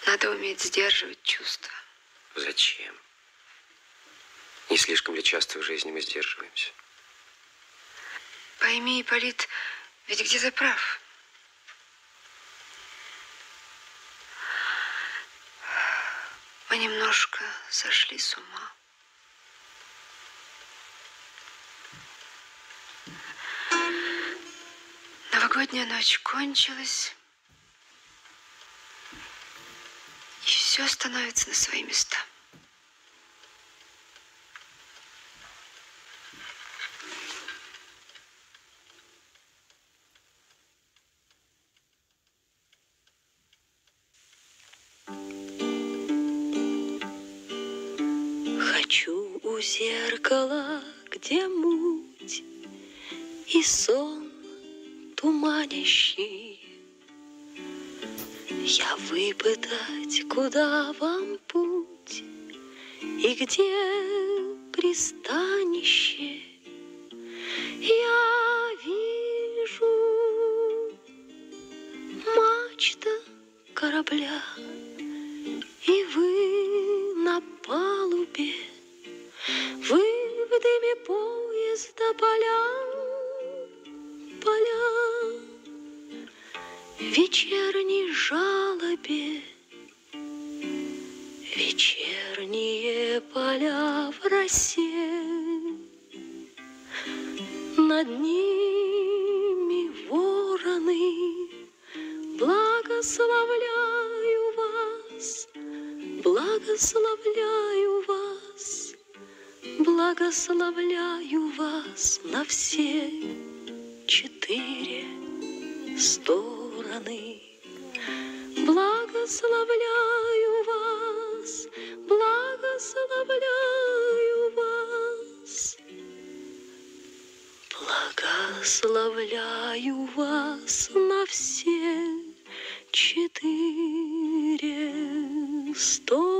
Надо уметь сдерживать чувства. Зачем? Не слишком ли часто в жизни мы сдерживаемся? Пойми, Ипполит, ведь где ты прав? Мы немножко сошли с ума. Новогодняя ночь кончилась, и все становится на свои места. Хочу у зеркала, где муть и сон туманящий, я выпытать, куда вам путь и где пристанище. Я вижу мачта корабля, и вы на палубе, вы в дыме поезда поля, в вечерней жалобе, вечерние поля в росе, над ними вороны, благословляю вас, благословляю вас, благословляю вас на все 4 стороны. Благословляю вас, благословляю вас, благословляю вас на все 4 стороны.